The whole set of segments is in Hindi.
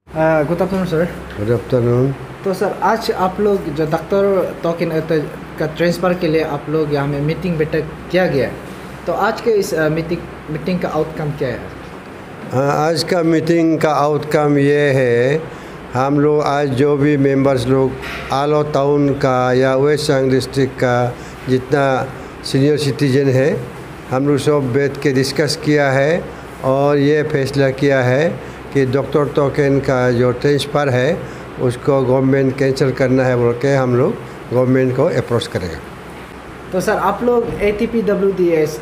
Good afternoon sir. Good afternoon. तो सर आज आप लोग जो डॉक्टर टोकन का ट्रांसफ़र के लिए आप लोग यहाँ में मीटिंग बैठक किया गया है, तो आज के इस मीटिंग का आउटकम क्या है? आज का मीटिंग का आउटकम ये है, हम लोग आज जो भी मेंबर्स लोग आलो टाउन का या वेस्ट सियांग डिस्ट्रिक्ट का जितना सीनियर सिटीजन है, हम लोग सब बैठ के डिस्कस किया है और ये फैसला किया है कि डॉक्टर टोकन का जो ट्रांसफ़र है उसको गवर्नमेंट कैंसिल करना है बोल के हम लोग गवर्नमेंट को अप्रोच करेगा। तो सर आप लोग ATPWDS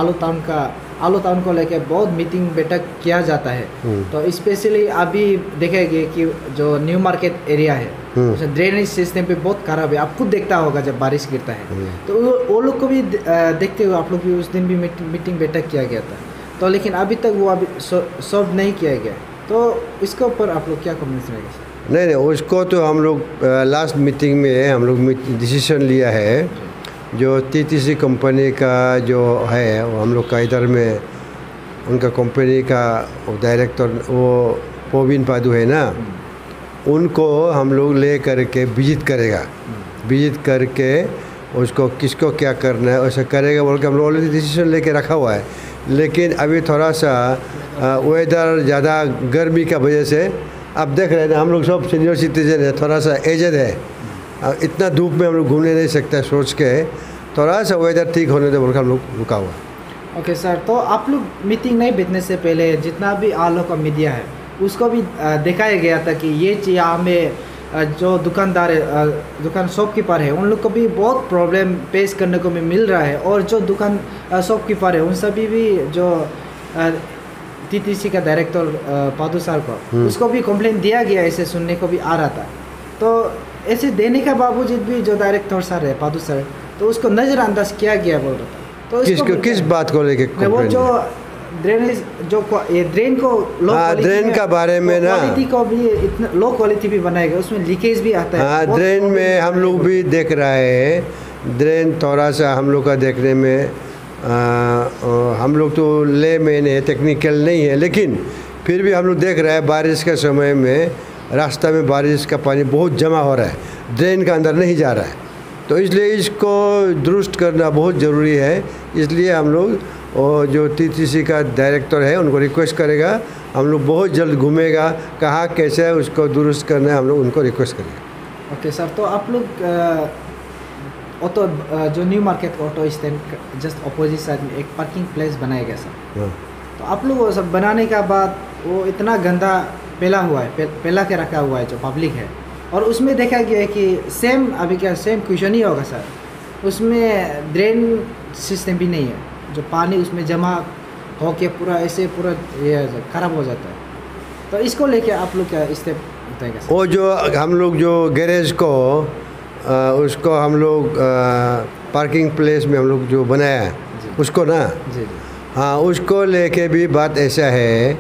आलो टाउन को लेकर बहुत मीटिंग बैठक किया जाता है, तो स्पेशली अभी देखेंगे कि जो न्यू मार्केट एरिया है उसमें ड्रेनेज सिस्टम पे बहुत खराब है। आप खुद देखता होगा जब बारिश गिरता है, तो वो लोग को भी देखते हुए आप लोग भी उस दिन भी मीटिंग बैठक किया गया था, तो लेकिन अभी तक वो अभी सॉल्व नहीं किया गया, तो इसके ऊपर आप लोग क्या कमेंट्स रहेगा सर? नहीं, उसको तो हम लोग लास्ट मीटिंग में हम लोग डिसीजन लिया है। जो TTC कंपनी का जो है वो हम लोग का इधर में उनका कंपनी का डायरेक्टर वो पोविन पादू है ना, उनको हम लोग ले करके विजिट करेगा। विजिट करके उसको किसको क्या करना है वैसा करेगा बोल के हम लोग ऑलरेडी डिसीजन लेके रखा हुआ है। लेकिन अभी थोड़ा सा वेदर ज़्यादा गर्मी का वजह से आप देख रहे हैं ना, हम लोग सब सीनियर सिटीजन है, थोड़ा सा एजड है, इतना धूप में हम लोग घूमने नहीं सकते, सोच के थोड़ा सा वेदर ठीक होने दे बोल के हम लोग रुका हुआ। ओके सर, तो आप लोग मीटिंग नहीं बैठने से पहले जितना भी आलो का मीडिया है उसको भी दिखाया गया था कि ये यहाँ में जो दुकानदार है, दुकान शॉपकीपर है, उन लोग को भी बहुत प्रॉब्लम फेस करने को भी मिल रहा है, और जो दुकान शॉपकीपर है उन सभी भी जो TTC का डायरेक्टर पादू सर को उसको भी कंप्लेंट दिया गया, ऐसे सुनने को भी आ रहा था। तो ऐसे देने के बावजूद भी जो डायरेक्टर सर है पादू सर, तो उसको नज़रअंदाज किया गया बोल रहा था। तो किस बात को लेके? वो जो ड्रेनेज जो ये ड्रेन को ड्रेन का बारे में ना, क्वालिटी को भी इतना लो क्वालिटी भी बनाएगा, उसमें लीकेज भी आता है। हाँ, ड्रेन में हम लोग भी देख रहे हैं, ड्रेन थोड़ा सा हम लोग का देखने में हम लोग तो ले मैन है, टेक्निकल नहीं है, लेकिन फिर भी हम लोग देख रहे हैं बारिश के समय में रास्ता में बारिश का पानी बहुत जमा हो रहा है, ड्रेन का अंदर नहीं जा रहा है, तो इसलिए इसको दुरुस्त करना बहुत ज़रूरी है। इसलिए हम लोग और जो TTC का डायरेक्टर है उनको रिक्वेस्ट करेगा, हम लोग बहुत जल्द घूमेगा कहाँ कैसे है उसको दुरुस्त करना है, हम लोग उनको रिक्वेस्ट करेंगे। ओके सर, तो आप लोग ऑटो जो new market auto stand just opposite side में एक पार्किंग प्लेस बनाया गया सर, तो आप लोग वो सब बनाने के बाद वो इतना गंदा फैला के रखा हुआ है जो पब्लिक है, और उसमें देखा गया है कि सेम अभी क्या सेम क्वेश्चन ही होगा सर, उसमें ड्रेन सिस्टम भी नहीं है, जो पानी उसमें जमा होके पूरा ऐसे पूरा ये ख़राब हो जाता है, तो इसको लेके आप लोग क्या स्टेप बताएगा सर? वो जो हम लोग जो गैरेज को उसको हम लोग पार्किंग प्लेस में हम लोग जो बनाया है उसको ना जी। हाँ, उसको लेके भी बात ऐसा है,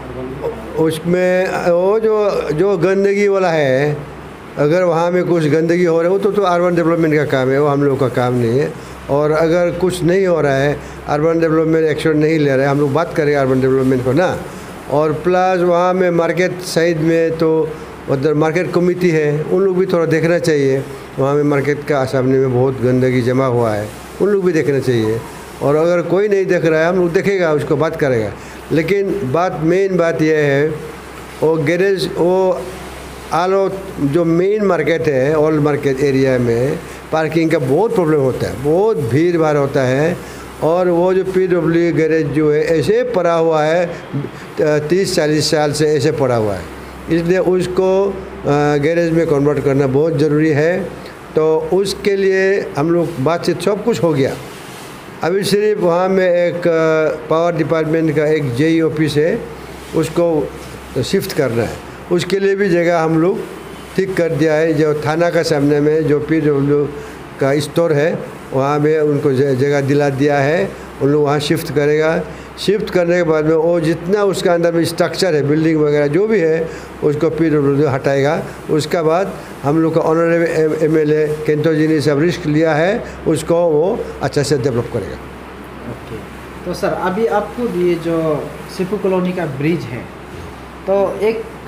उसमें वो जो गंदगी वाला है, अगर वहाँ में कुछ गंदगी हो रहा है वो तो अर्बन डेवलपमेंट का काम है, वो हम लोग का काम नहीं है। और अगर कुछ नहीं हो रहा है, अर्बन डेवलपमेंट एक्शन नहीं ले रहा है, हम लोग बात करेंगे अर्बन डेवलपमेंट को ना। और प्लस वहाँ में मार्केट साइड में तो उधर मार्केट कमेटी है, उन लोग भी थोड़ा देखना चाहिए, वहाँ में मार्केट का सामने में बहुत गंदगी जमा हुआ है, उन लोग भी देखना चाहिए। और अगर कोई नहीं देख रहा है हम लोग देखेगा, उसको बात करेगा। लेकिन मेन बात यह है, वो गैरेज वो आलो जो मेन मार्केट है, ऑल मार्केट एरिया में पार्किंग का बहुत प्रॉब्लम होता है, बहुत भीड़ भाड़ होता है, और वो जो PW गैरेज जो है ऐसे पड़ा हुआ है 30-40 साल से ऐसे पड़ा हुआ है, इसलिए उसको गैरेज में कन्वर्ट करना बहुत ज़रूरी है। तो उसके लिए हम लोग बातचीत सब कुछ हो गया, अभी सिर्फ वहाँ में एक पावर डिपार्टमेंट का एक JE ऑफिस है, उसको शिफ्ट करना है, उसके लिए भी जगह हम लोग ठीक कर दिया है। जो थाना का सामने में जो PW का स्टोर है वहाँ में उनको जगह दिला दिया है, उन लोग वहाँ शिफ्ट करेगा। शिफ्ट करने के बाद में वो जितना उसका अंदर में स्ट्रक्चर है, बिल्डिंग वगैरह जो भी है, उसको PW हटाएगा। उसके बाद हम लोग का ऑनरेबल MLA केंटो जी ने सब रिस्क लिया है, उसको वो अच्छा से डेवलप करेगा। ओके, तो सर अभी आपको ये जो सिपू कॉलोनी का ब्रिज है, तो एक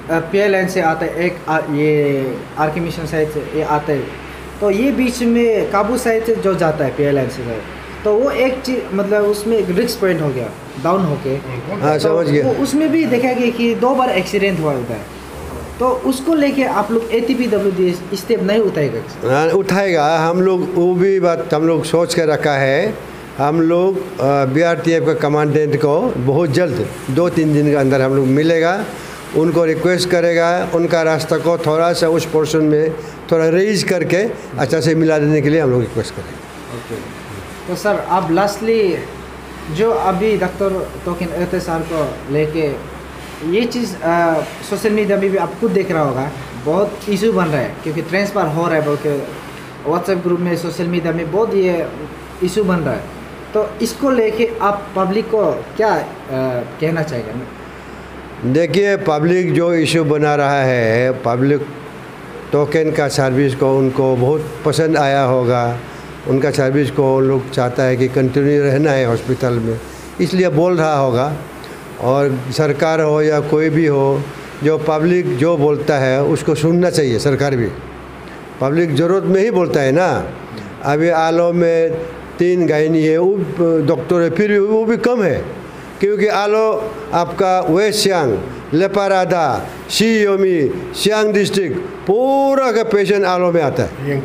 PLN से आता है, एक ये आरके मिशन साइड से ये आता है, तो ये बीच में काबू साइड से जो जाता है PLN से, तो वो एक चीज मतलब उसमें एक रिस्क पॉइंट हो गया डाउन होके। हाँ, समझ गया। उसमें भी देखा गया कि 2 बार एक्सीडेंट हुआ उधर, तो उसको लेके आप लोग ATPWD स्टेप नहीं उठाएगा? हाँ, उठाएगा। हम लोग वो भी बात हम लोग सोच के रखा है। हम लोग BRTF का कमांडेंट को बहुत जल्द 2-3 दिन के अंदर हम लोग मिलेगा, उनको रिक्वेस्ट करेगा, उनका रास्ता को थोड़ा सा उस पोर्शन में थोड़ा रेज करके अच्छा से मिला देने के लिए हम लोग रिक्वेस्ट करेंगे। ओके, तो सर आप लास्टली जो अभी डॉक्टर तोकिन एहतेसाम को लेके ये चीज़ सोशल मीडिया में भी आप खुद देख रहा होगा, बहुत इशू बन रहा है क्योंकि ट्रांसफर हो रहा है, बोल के व्हाट्सएप ग्रुप में सोशल मीडिया में बहुत ये इशू बन रहा है, तो इसको लेके आप पब्लिक को क्या कहना चाहेंगे? देखिए, पब्लिक जो इशू बना रहा है, पब्लिक टोकन का सर्विस को उनको बहुत पसंद आया होगा, उनका सर्विस को लोग चाहता है कि कंटिन्यू रहना है हॉस्पिटल में, इसलिए बोल रहा होगा। और सरकार हो या कोई भी हो, जो पब्लिक जो बोलता है उसको सुनना चाहिए। सरकार भी पब्लिक ज़रूरत में ही बोलता है ना। अभी आलो में 3 गायनी है, वो डॉक्टर है, फिर वो भी कम है क्योंकि आलो आपका वेस्ट सियांग, लेपारादा, शियोमी, सियांग डिस्ट्रिक्ट पूरा का पेशेंट आलो में आता है।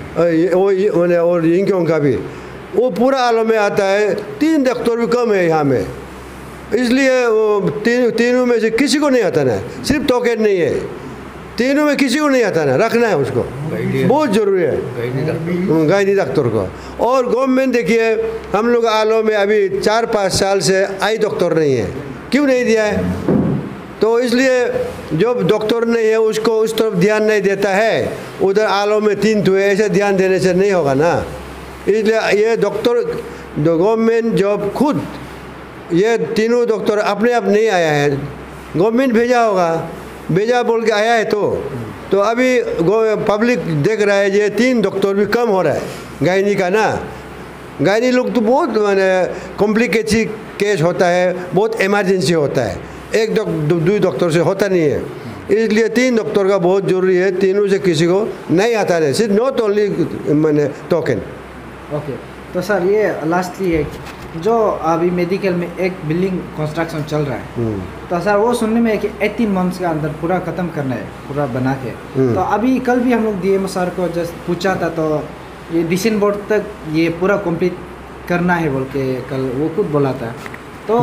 और यिंगक्योंग का भी वो पूरा आलो में आता है। 3 डॉक्टर भी कम है यहाँ में, इसलिए वो तीनों में से किसी को नहीं आता ना। सिर्फ टोकन नहीं है, तीनों में किसी को नहीं आता ना, रखना है उसको, बहुत ज़रूरी है गायनी डॉक्टर को। और गवर्नमेंट देखिए, हम लोग आलो में अभी 4-5 साल से आई डॉक्टर नहीं है, क्यों नहीं दिया है? तो इसलिए जो डॉक्टर नहीं है उसको उस तरफ ध्यान नहीं देता है। उधर आलो में 3 तो ऐसे ध्यान देने से नहीं होगा ना। इसलिए ये डॉक्टर गवर्नमेंट जॉब खुद ये तीनों डॉक्टर अपने आप नहीं आया है, गवर्नमेंट भेजा होगा, भेजा बोल के आया है। तो अभी पब्लिक देख रहा है ये 3 डॉक्टर भी कम हो रहा है गायनी का ना। गायनी लोग तो बहुत माने कॉम्प्लिकेटेड केस होता है, बहुत इमरजेंसी होता है, 1-2 डॉक्टर से होता नहीं है, इसलिए 3 डॉक्टर का बहुत ज़रूरी है। तीनों से किसी को नहीं आता है, सिर्फ नॉट ओनली मैंने टोकन। ओके, तो सर ये लास्टली है जो अभी मेडिकल में एक बिल्डिंग कंस्ट्रक्शन चल रहा है, तो सर वो सुनने में है कि 18 मंथ्स के अंदर पूरा ख़त्म करना है, पूरा बना के। तो अभी कल भी हम लोग DMO सर को जस्ट पूछा था, तो ये दिसंबर तक ये पूरा कंप्लीट करना है बोल के कल वो खुद बोला था। तो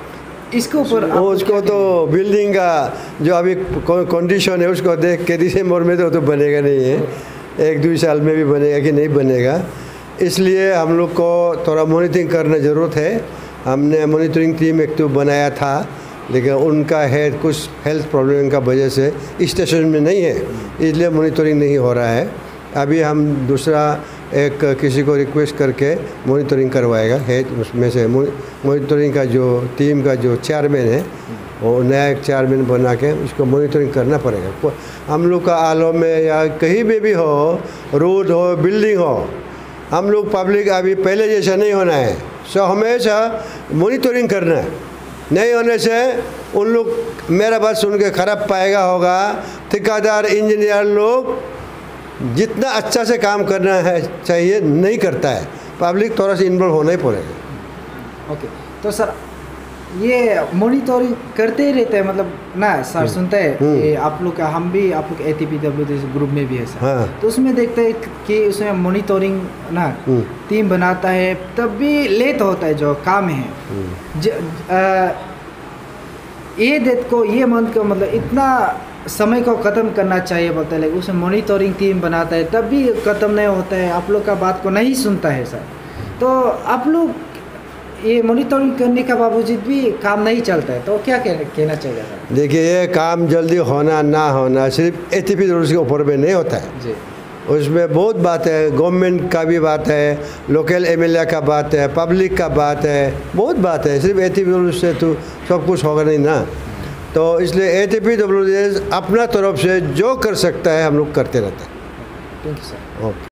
इसके ऊपर उसको तो बिल्डिंग का जो अभी कंडीशन है उसको देख के दिसंबर में तो बनेगा नहीं है, 1-2 साल में भी बनेगा कि नहीं बनेगा। इसलिए हम लोग को थोड़ा मॉनिटरिंग करना ज़रूरत है। हमने मॉनिटरिंग टीम एक तो बनाया था, लेकिन उनका है कुछ हेल्थ प्रॉब्लम का वजह से स्टेशन में नहीं है, इसलिए मॉनिटरिंग नहीं हो रहा है। अभी हम दूसरा एक किसी को रिक्वेस्ट करके मॉनिटरिंग करवाएगा है। उसमें से मॉनिटरिंग का जो टीम का जो चेयरमैन है, वो नया एक चेयरमैन बना के उसको मॉनिटरिंग करना पड़ेगा। हम लोग का आलो में या कहीं भी हो, रोड हो, बिल्डिंग हो, हम लोग पब्लिक अभी पहले जैसा नहीं होना है, सो हमेशा मॉनिटरिंग करना है। नहीं होने से उन लोग मेरा बात सुन के ख़राब पाएगा होगा। ठेकेदार इंजीनियर लोग जितना अच्छा से काम करना है चाहिए नहीं करता है, पब्लिक थोड़ा सा इन्वॉल्व होना ही पड़ेगा। ओके, तो सर ये मॉनिटरिंग करते ही रहते हैं मतलब ना सर, सुनते हैं ये आप लोग का, हम भी आप लोग ATPWD ग्रुप में भी है सर। हाँ। तो उसमें देखते हैं कि उसमें मॉनिटरिंग ना टीम बनाता है, तब भी लेट होता है जो काम है। ये डेट को, ये मंथ को मतलब इतना समय को ख़त्म करना चाहिए बोलता है, लेकिन उसमें मॉनिटरिंग टीम बनाता है तब भी ख़त्म नहीं होता है, आप लोग का बात को नहीं सुनता है सर। तो आप लोग ये मॉनिटरिंग करने का बावजूद भी काम नहीं चलता है, तो क्या कहना चाहिए सर? देखिए, ये काम जल्दी होना ना होना सिर्फ ATPWD के ऊपर में नहीं होता है जी, उसमें बहुत बात है, गवर्नमेंट का भी बात है, लोकल MLA का बात है, पब्लिक का बात है, बहुत बात है। सिर्फ ATPWD से तो सब कुछ होगा नहीं ना। तो इसलिए ATPWD अपना तरफ से जो कर सकता है हम लोग करते रहते हैं। Thank you sir. ओके।